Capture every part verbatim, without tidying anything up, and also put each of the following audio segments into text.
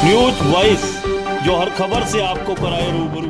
News voice, जो हर खबर से आपको कराए रूबरू।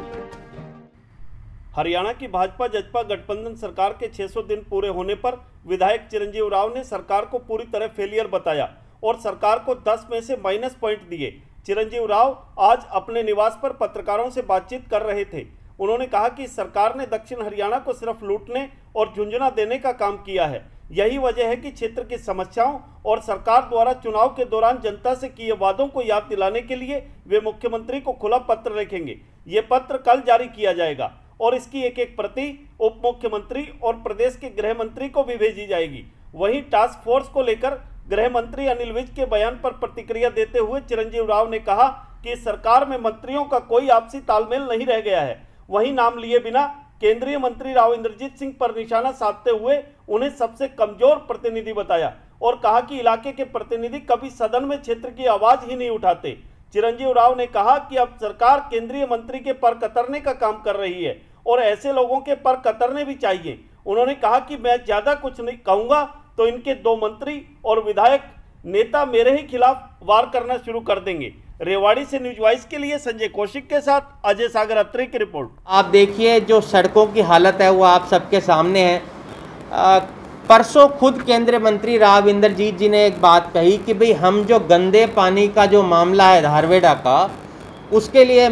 हरियाणा की भाजपा जजपा गठबंधन सरकार के छह सौ दिन पूरे होने पर विधायक चिरंजीव राव ने सरकार को पूरी तरह फेलियर बताया और सरकार को दस में से माइनस पॉइंट दिए। चिरंजीव राव आज अपने निवास पर पत्रकारों से बातचीत कर रहे थे। उन्होंने कहा कि सरकार ने दक्षिण हरियाणा को सिर्फ लूटने और झुंझुना देने का काम किया है। यही वजह है कि क्षेत्र की समस्याओं और सरकार द्वारा चुनाव के दौरान जनता से किए वादों को याद दिलाने के लिए वे मुख्यमंत्री को खुला पत्र लिखेंगे। ये पत्र कल जारी किया जाएगा और इसकी एक एक प्रति उप मुख्यमंत्री और प्रदेश के गृह मंत्री को भी भेजी जाएगी। वहीं टास्क फोर्स को लेकर गृह मंत्री अनिल विज के बयान पर प्रतिक्रिया देते हुए चिरंजीव राव ने कहा कि सरकार में मंत्रियों का कोई आपसी तालमेल नहीं रह गया है। वहीं नाम लिए बिना केंद्रीय मंत्री राव इंद्रजीत सिंह पर निशाना साधते हुए उन्हें सबसे कमजोर प्रतिनिधि बताया और कहा कि इलाके के प्रतिनिधि कभी सदन में क्षेत्र की आवाज ही नहीं उठाते। चिरंजीव राव ने कहा कि अब सरकार केंद्रीय मंत्री के पर कतरने का काम कर रही है और ऐसे लोगों के पर कतरने भी चाहिए। उन्होंने कहा कि मैं ज्यादा कुछ नहीं कहूंगा तो इनके दो मंत्री और विधायक नेता मेरे ही खिलाफ वार करना शुरू कर देंगे। रेवाड़ी से न्यूज वॉइस के लिए संजय कौशिक के साथ अजय सागर अत्री की रिपोर्ट। आप देखिए जो सड़कों की हालत है वो आप सबके सामने है। आ, परसों खुद केंद्रीय मंत्री राव इंद्रजीत जी ने एक बात कही कि भाई हम जो गंदे पानी का जो मामला है धारवेड़ा का, उसके लिए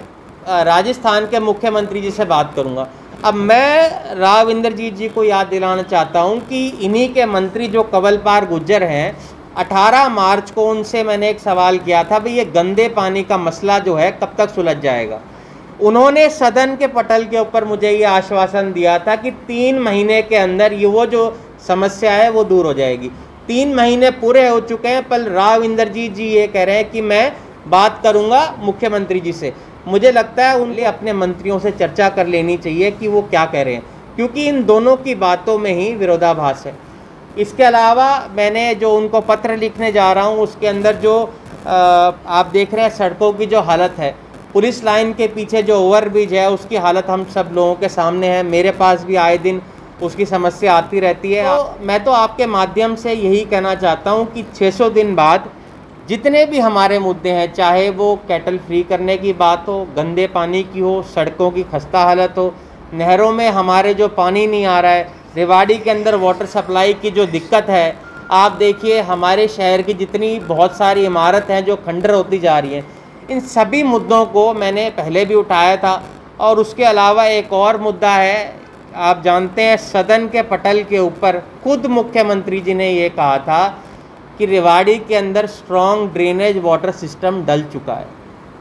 मैं राजस्थान के मुख्यमंत्री जी से बात करूंगा। अब मैं राव इंद्रजीत जी को याद दिलाना चाहता हूं कि इन्हीं के मंत्री जो कंवलपाल गुर्जर हैं, अठारह मार्च को उनसे मैंने एक सवाल किया था भाई ये गंदे पानी का मसला जो है कब तक सुलझ जाएगा। उन्होंने सदन के पटल के ऊपर मुझे ये आश्वासन दिया था कि तीन महीने के अंदर ये वो जो समस्या है वो दूर हो जाएगी। तीन महीने पूरे हो चुके हैं पर राव इंद्रजीत जी ये कह रहे हैं कि मैं बात करूंगा मुख्यमंत्री जी से। मुझे लगता है उन्हें अपने मंत्रियों से चर्चा कर लेनी चाहिए कि वो क्या कह रहे हैं, क्योंकि इन दोनों की बातों में ही विरोधाभास है। इसके अलावा मैंने जो उनको पत्र लिखने जा रहा हूँ उसके अंदर जो आ, आप देख रहे हैं सड़कों की जो हालत है, पुलिस लाइन के पीछे जो ओवरब्रिज है उसकी हालत हम सब लोगों के सामने है। मेरे पास भी आए दिन उसकी समस्या आती रहती है। तो मैं तो आपके माध्यम से यही कहना चाहता हूँ कि छह सौ दिन बाद जितने भी हमारे मुद्दे हैं, चाहे वो कैटल फ्री करने की बात हो, गंदे पानी की हो, सड़कों की खस्ता हालत हो, नहरों में हमारे जो पानी नहीं आ रहा है, रेवाड़ी के अंदर वाटर सप्लाई की जो दिक्कत है, आप देखिए हमारे शहर की जितनी बहुत सारी इमारत हैं जो खंडर होती जा रही हैं, इन सभी मुद्दों को मैंने पहले भी उठाया था। और उसके अलावा एक और मुद्दा है, आप जानते हैं सदन के पटल के ऊपर खुद मुख्यमंत्री जी ने ये कहा था कि रेवाड़ी के अंदर स्ट्रॉन्ग ड्रेनेज वाटर सिस्टम डल चुका है,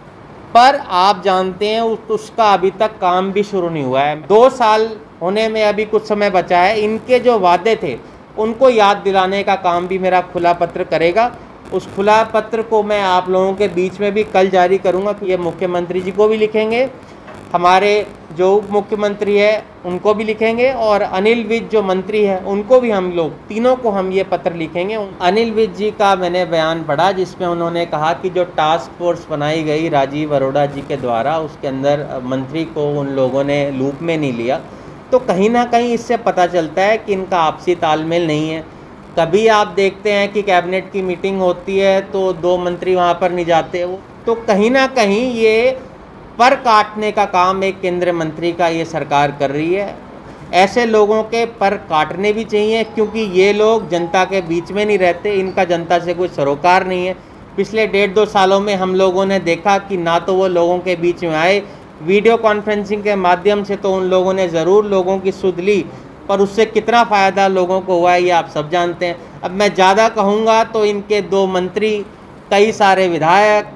पर आप जानते हैं उस, उसका अभी तक काम भी शुरू नहीं हुआ है। दो साल होने में अभी कुछ समय बचा है। इनके जो वादे थे उनको याद दिलाने का काम भी मेरा खुला पत्र करेगा। उस खुला पत्र को मैं आप लोगों के बीच में भी कल जारी करूंगा कि ये मुख्यमंत्री जी को भी लिखेंगे, हमारे जो उप मुख्यमंत्री है उनको भी लिखेंगे और अनिल विज जो मंत्री है उनको भी, हम लोग तीनों को हम ये पत्र लिखेंगे। अनिल विज जी का मैंने बयान पढ़ा जिसमें उन्होंने कहा कि जो टास्क फोर्स बनाई गई राजीव अरोड़ा जी के द्वारा, उसके अंदर मंत्री को उन लोगों ने लूप में नहीं लिया। तो कहीं ना कहीं इससे पता चलता है कि इनका आपसी तालमेल नहीं है। कभी आप देखते हैं कि कैबिनेट की मीटिंग होती है तो दो मंत्री वहाँ पर नहीं जाते, वो तो कहीं ना कहीं ये पर काटने का काम एक केंद्रीय मंत्री का ये सरकार कर रही है। ऐसे लोगों के पर काटने भी चाहिए, क्योंकि ये लोग जनता के बीच में नहीं रहते, इनका जनता से कोई सरोकार नहीं है। पिछले डेढ़ दो सालों में हम लोगों ने देखा कि ना तो वो लोगों के बीच में आए, वीडियो कॉन्फ्रेंसिंग के माध्यम से तो उन लोगों ने ज़रूर लोगों की सुध ली, पर उससे कितना फ़ायदा लोगों को हुआ है ये आप सब जानते हैं। अब मैं ज़्यादा कहूँगा तो इनके दो मंत्री, कई सारे विधायक,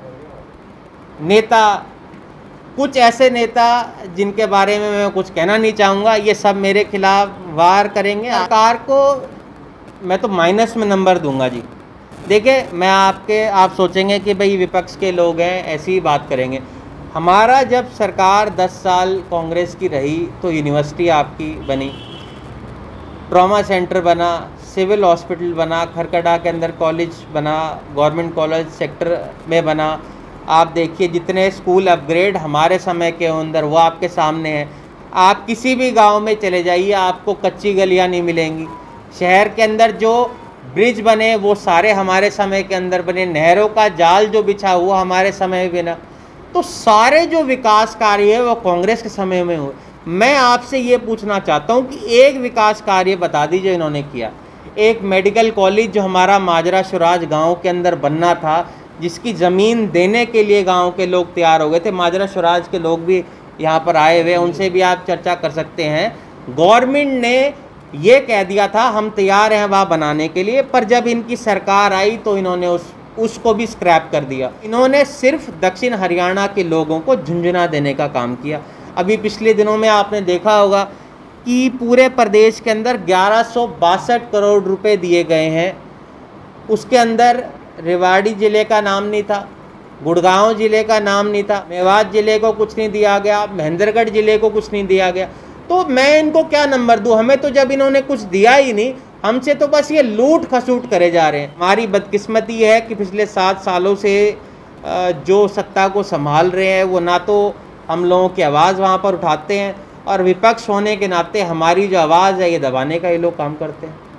नेता, कुछ ऐसे नेता जिनके बारे में मैं कुछ कहना नहीं चाहूँगा, ये सब मेरे खिलाफ वार करेंगे। सरकार को मैं तो माइनस में नंबर दूंगा जी। देखिए मैं आपके आप सोचेंगे कि भाई विपक्ष के लोग हैं ऐसी ही बात करेंगे। हमारा जब सरकार दस साल कांग्रेस की रही तो यूनिवर्सिटी आपकी बनी, ट्रॉमा सेंटर बना, सिविल हॉस्पिटल बना, खरकड़ा के अंदर कॉलेज बना, गवर्नमेंट कॉलेज सेक्टर में बना। आप देखिए जितने स्कूल अपग्रेड हमारे समय के अंदर वो आपके सामने हैं। आप किसी भी गांव में चले जाइए आपको कच्ची गलियां नहीं मिलेंगी। शहर के अंदर जो ब्रिज बने वो सारे हमारे समय के अंदर बने, नहरों का जाल जो बिछा हुआ हमारे समय में बना। तो सारे जो विकास कार्य है वो कांग्रेस के समय में हुए। मैं आपसे ये पूछना चाहता हूँ कि एक विकास कार्य बता दीजिए इन्होंने किया। एक मेडिकल कॉलेज जो हमारा माजरा शुराज गांव के अंदर बनना था, जिसकी ज़मीन देने के लिए गांव के लोग तैयार हो गए थे, माजरा शुराज के लोग भी यहाँ पर आए हुए, उनसे भी आप चर्चा कर सकते हैं। गवर्नमेंट ने ये कह दिया था हम तैयार हैं वहाँ बनाने के लिए, पर जब इनकी सरकार आई तो इन्होंने उस उसको भी स्क्रैप कर दिया। इन्होंने सिर्फ दक्षिण हरियाणा के लोगों को झुंझुना देने का काम किया। अभी पिछले दिनों में आपने देखा होगा कि पूरे प्रदेश के अंदर ग्यारह सौ बासठ करोड़ रुपए दिए गए हैं। उसके अंदर रेवाड़ी ज़िले का नाम नहीं था, गुड़गांव ज़िले का नाम नहीं था, मेवात ज़िले को कुछ नहीं दिया गया, महेंद्रगढ़ ज़िले को कुछ नहीं दिया गया। तो मैं इनको क्या नंबर दूं? हमें तो जब इन्होंने कुछ दिया ही नहीं, हमसे तो बस ये लूट खसूट करे जा रहे हैं। हमारी बदकिस्मती है कि पिछले सात सालों से जो सत्ता को संभाल रहे हैं वो ना तो हम लोगों की आवाज़ वहाँ पर उठाते हैं, और विपक्ष होने के नाते हमारी जो आवाज़ है ये दबाने का ये लोग काम करते हैं।